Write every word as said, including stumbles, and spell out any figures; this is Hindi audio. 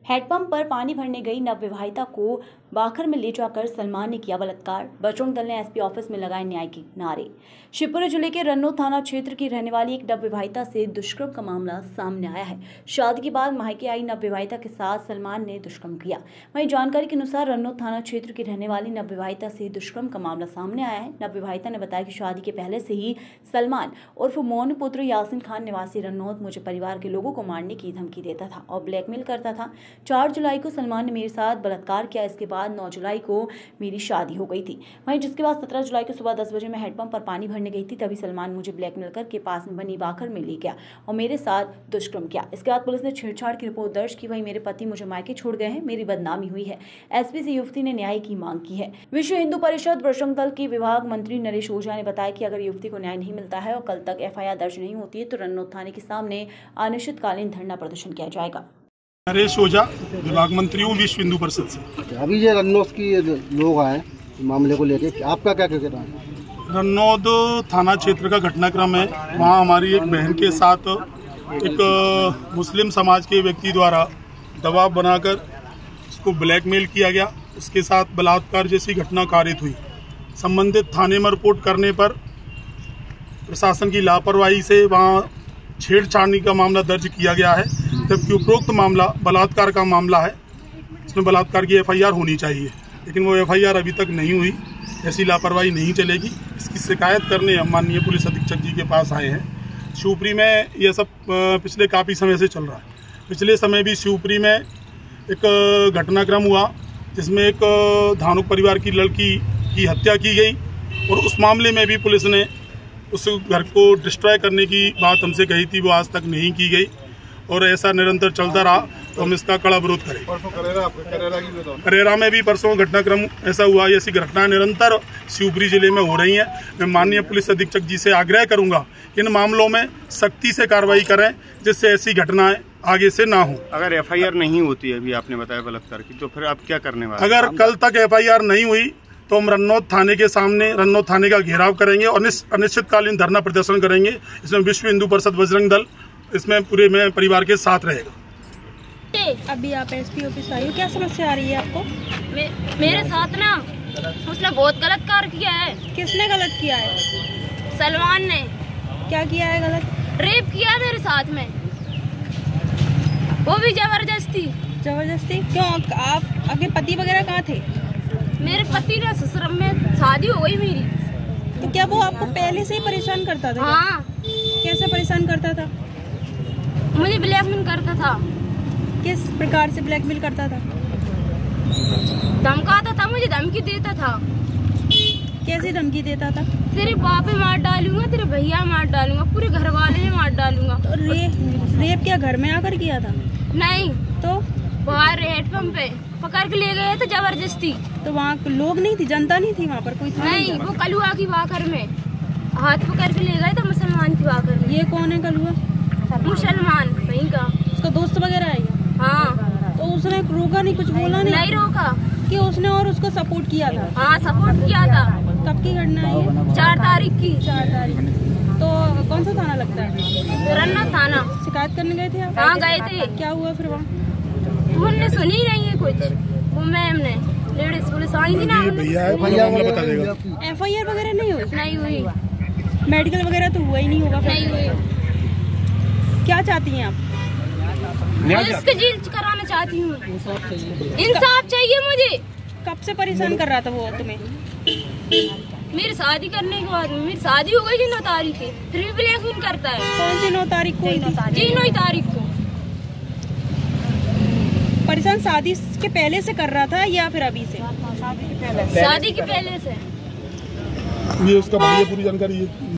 हैंडपंप पर पानी भरने गई नवविवाहिता को बाखर में ले जाकर सलमान ने किया बलात्कार। बजरंग दल ने एसपी ऑफिस में लगाए न्याय के नारे। शिवपुरी जिले के रन्नौद थाना क्षेत्र की रहने वाली एक नवविवाहिता से दुष्कर्म का मामला सामने आया है। शादी के बाद मायके आई नवविवाहिता के साथ सलमान ने दुष्कर्म किया। वहीं जानकारी के अनुसार रन्नौद थाना क्षेत्र की रहने वाली नवविवाहिता से दुष्कर्म का मामला सामने आया है। नवविवाहिता ने बताया कि शादी के पहले से ही सलमान उर्फ मोनू पुत्र यासीन खान निवासी रन्नौद मुझे परिवार के लोगों को मारने की धमकी देता था और ब्लैकमेल करता था। चार जुलाई को सलमान ने मेरे साथ बलात्कार किया। इसके बाद नौ जुलाई को मेरी शादी हो गई थी। वहीं जिसके बाद सत्रह जुलाई को सुबह दस बजे मैं हैंडपंप पर पानी भरने गई थी। तभी सलमान मुझे ब्लैकमेल करके पास में बनी बाखर में ले गया और मेरे साथ दुष्कर्म किया। इसके बाद पुलिस ने छेड़छाड़ की रिपोर्ट दर्ज की। वहीं मेरे पति मुझे मायके छोड़ गए हैं, मेरी बदनामी हुई है। एसपी से युवती ने न्याय की मांग की है। विश्व हिंदू परिषद बजरंग दल के विभाग मंत्री नरेश ओझा ने बताया कि अगर युवती को न्याय नहीं मिलता है और कल तक एफ आई आर दर्ज नहीं होती है तो रन्नौद थाने के सामने अनिश्चितकालीन धरना प्रदर्शन किया जाएगा। नरेश ओझा, विभाग मंत्री हूँ विश्व हिंदू परिषद से। अभी ये रन्नौद की लोग आए मामले को लेके, आपका क्या कहना है? रन्नौद थाना क्षेत्र का घटनाक्रम है। वहाँ हमारी एक बहन के साथ एक मुस्लिम समाज के व्यक्ति द्वारा दबाव बनाकर उसको ब्लैकमेल किया गया। उसके साथ बलात्कार जैसी घटना कारित हुई। संबंधित थाने में रिपोर्ट करने पर प्रशासन की लापरवाही से वहाँ छेड़छाड़ का मामला दर्ज किया गया है, जबकि उपरोक्त मामला बलात्कार का मामला है। इसमें बलात्कार की एफ आई आर होनी चाहिए, लेकिन वो एफ आई आर अभी तक नहीं हुई। ऐसी लापरवाही नहीं चलेगी। इसकी शिकायत करने हम माननीय पुलिस अधीक्षक जी के पास आए हैं। शिवपुरी में यह सब पिछले काफ़ी समय से चल रहा है। पिछले समय भी शिवपुरी में एक घटनाक्रम हुआ जिसमें एक धानुक परिवार की लड़की की हत्या की गई और उस मामले में भी पुलिस ने उस घर को डिस्ट्रॉय करने की बात हमसे कही थी, वो आज तक नहीं की गई और ऐसा निरंतर चलता रहा तो हम इसका कड़ा विरोध करें। करेरा में भी परसों घटनाक्रम ऐसा हुआ। ऐसी घटनाएं निरंतर शिवपुरी जिले में हो रही हैं। मैं माननीय पुलिस अधीक्षक जी से आग्रह करूंगा इन मामलों में सख्ती से कार्रवाई करें, जिससे ऐसी घटनाएं आगे से ना हो। अगर एफ आई आर नहीं होती है, अभी आपने बताया बलात्कार की, तो फिर आप क्या करने वाले? अगर कल तक एफ आई आर नहीं हुई तो हम रन्नौद थाने के सामने रन्नौद थाने का घेराव करेंगे और अनिश्चितकालीन धरना प्रदर्शन करेंगे। इसमें विश्व हिंदू परिषद बजरंग दल इसमें पूरे में परिवार के साथ रहेगा। अभी आप एसपी ऑफिस आई हो, क्या समस्या आ रही है आपको? मे, मेरे साथ ना उसने बहुत गलत कार्य किया है। किसने गलत किया है? सलमान ने। क्या किया है गलत? रेप किया है मेरे साथ में, वो भी जबरदस्ती। जबरदस्ती क्यों? आप आपके पति वगैरह कहाँ थे? मेरे पति ने ससुर में शादी हो गई मेरी। तो क्या वो आपको पहले से ही परेशान करता था? हाँ। कैसे परेशान करता था? मुझे ब्लैकमेल करता था। किस प्रकार से ब्लैकमेल करता था? धमकाता था, मुझे धमकी देता था। कैसी धमकी देता था? तेरे बाप मार डालूंगा, तेरे भैया मार डालूंगा, पूरे घर वाले मार डालूंगा। तो रे, रेप क्या घर में आकर किया था? नहीं तो बाहर हैंडपंप पे पकड़ के ले गए थे जबरदस्ती। तो वहाँ लोग नहीं थी, जनता नहीं थी वहाँ पर? कोई था नहीं, वो कलुआ की बाकर में हाथ पकड़ के ले गए थे, मुसलमान की बाकर में। ये कौन है कलुआ? मुसलमान वहीं का। उसका दोस्त वगैरह है? हाँ। तो उसने रोका नहीं, कुछ बोला नहीं? नहीं रोका। कि उसने और उसको सपोर्ट किया था? हाँ, सपोर्ट किया था। कब की घटना है ये? चार तारीख की। चार तारीख। तो कौन सा थाना लगता है? रन्नौद थाना। शिकायत करने गए थे आप? हाँ, गए थे। क्या हुआ फिर वहाँ? उन्होंने सुनी नहीं है कुछ। वो मैम ने लेडीज पुलिस आई थी ना, एफ आई आर वगैरह नहीं हुई? नहीं हुई। मेडिकल वगैरह तो हुआ ही नहीं होगा? नहीं हुई। क्या चाहती हैं आप? इसके जेल कराना चाहती हूँ। इंसाफ चाहिए मुझे। कब से परेशान कर रहा था वो तुम्हें? मेरी शादी करने के बाद मेरी शादी हो गई थी नौ तारीख की, फिर भी ब्लैकमेल करता है। कौन सी नौ तारीख को? जी नौ तारीख को। परेशान शादी के पहले से कर रहा था या फिर अभी से? शादी के पहले से। ये उसका भाई है, पूरी जानकारी है।